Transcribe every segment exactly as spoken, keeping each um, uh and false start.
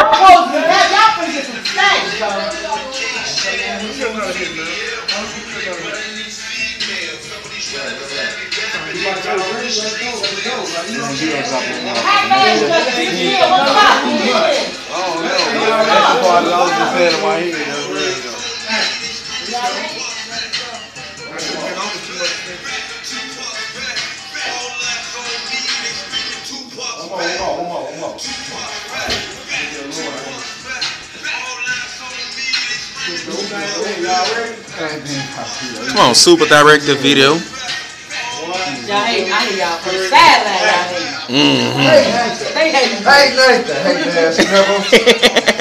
Oh, y'all finna get some snacks, though. Come on, Super Director video. Y'all hate, I hate y'all from the sideline, y'all hate. Mm-hmm. They hate. Hey, Nathan. Hey, nasty nigga.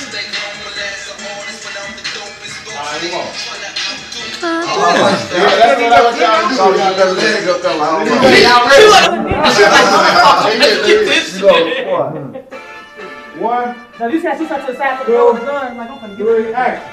One. Now you said she touched to the side of the door with the gun. Like, I'm gonna get Three, action.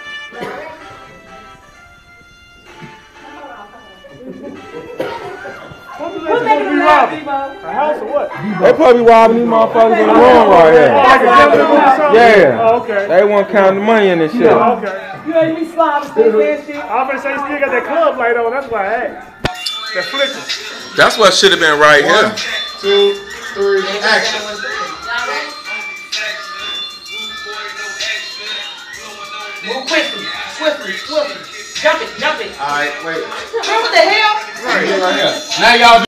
Who's making them laugh, Debo? A house or what? They probably robbing these motherfuckers in the room right here. Like a gentleman or something? Yeah. Oh, okay. They want to count the money in this shit. Oh, okay. You heard me slide and say that shit? I'm gonna say you still got that club light on, that's why I asked. That flicker. That's what should have been right here. One, two, three, action. Move quickly, swiftly, swiftly. Jump it, jump it. All right, wait. What the hell? Right here. Now y'all.